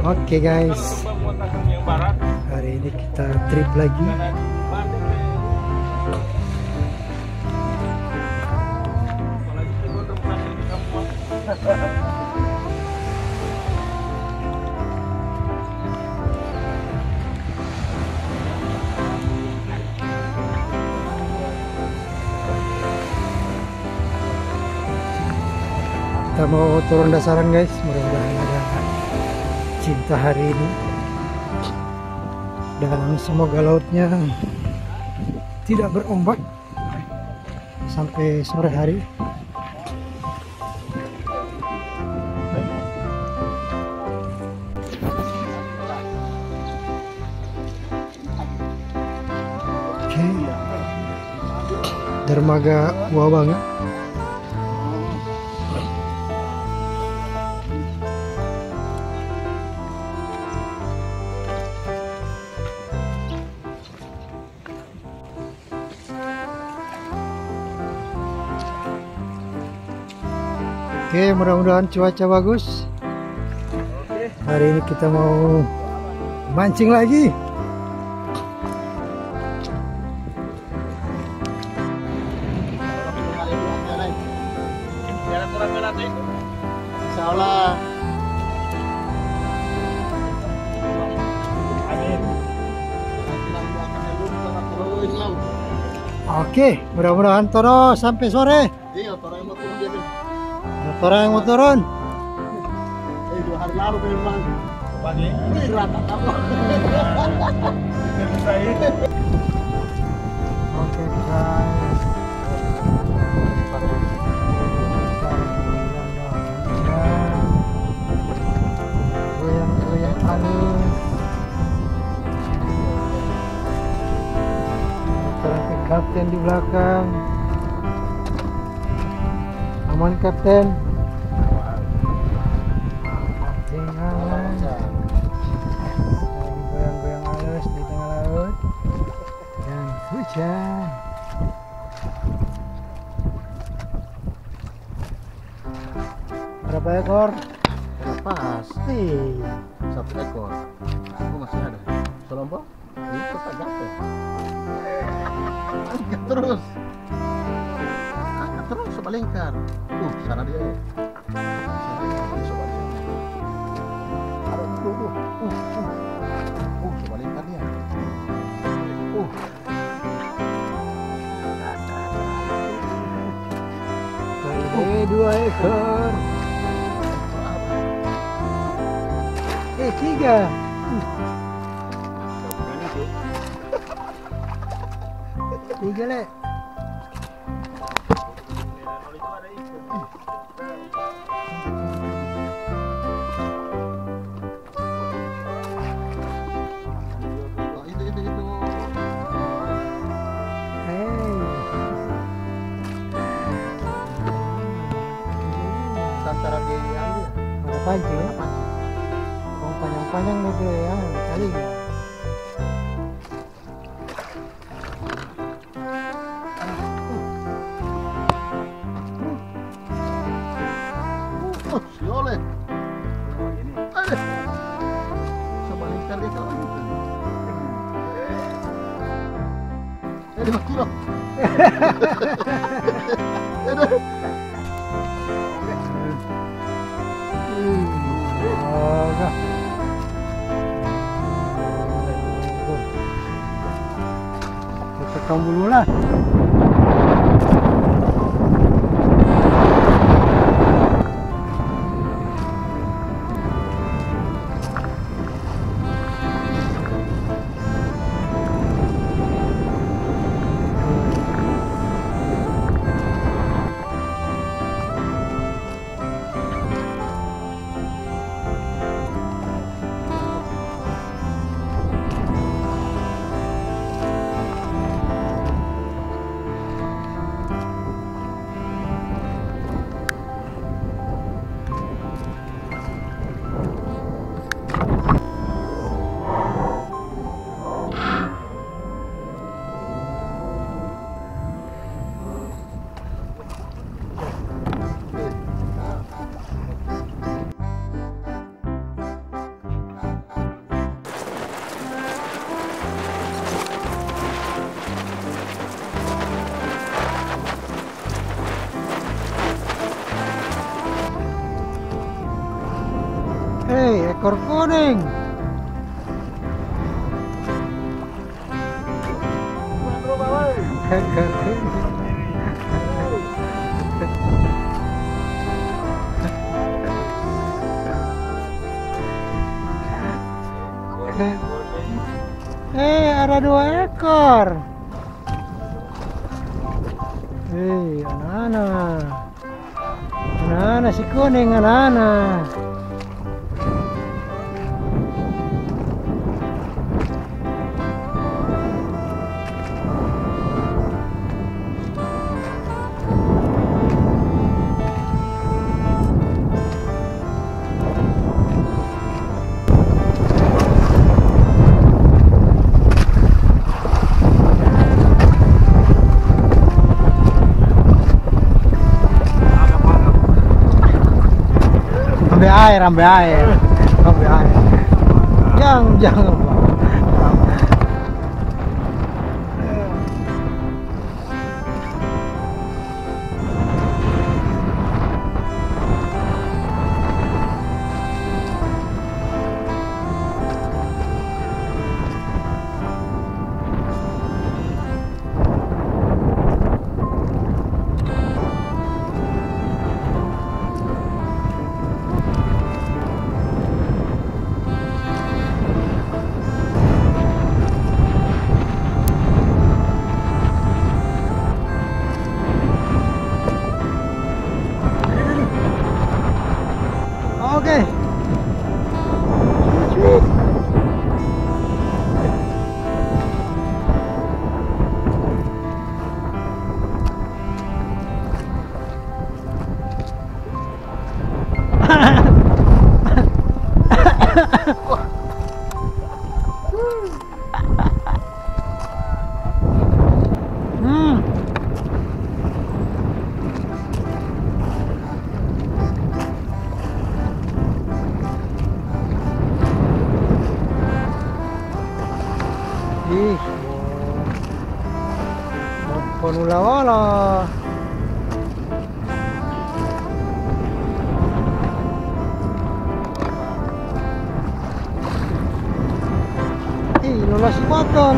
Oke guys, hari ini kita trip lagi. Kita mau turun dasaran guys, mudah-mudahan ada cinta hari ini dan semoga lautnya tidak berombak sampai sore hari. Oke, dermaga tua banget. Oke, mudah-mudahan cuaca bagus. Hari ini kita mau mancing lagi. Insyaallah. Oke, mudah-mudahan Toro sampai sore. Iya, Toro yang mau turun dia. Toro yang mau turun. 2 hari lalu memang. Pagi. Silakan kamu. Oke guys. Goyang-goyang halus. Trafik kapten di belakang. Aman kapten. Kapten aman. Goyang-goyang halus di tengah laut. Dan hujan. Berapa ekor? Pasti 1 ekor. Oh, masih ada. Selompok? Itu tak jatuh. Angkat terus. Angkat terus sebalingkar. Sana dia. Coba dia. Taruh dulu. Sebalingkar dia. Ini 2 ekor. 3. Tiga le. Itu. Antara dia yang Ada pancing ya? Oh, panjang-panjang gitu ya, kali ya. Si oleh. Sebalingkar dia kawan. 5 kilo. Kita tekan dulu lah. ekor kuning. Ekor kuning. Ada 2 ekor. Anak-anak. Anak-anak si kuning, anak-anak. Ambil air. Jangan Bang. Oke. Ih, wala. Lola si botol.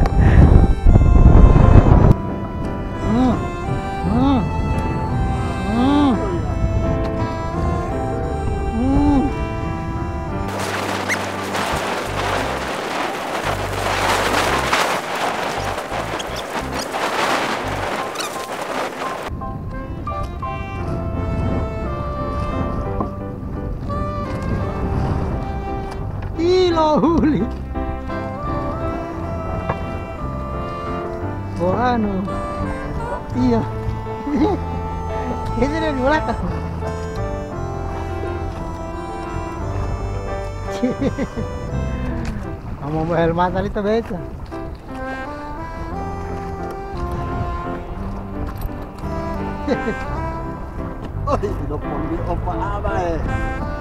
Huli. Oh anu. Iya. Ini dari belakang. Kamu mau helmat itu beda. Oh, itu pun di opa apa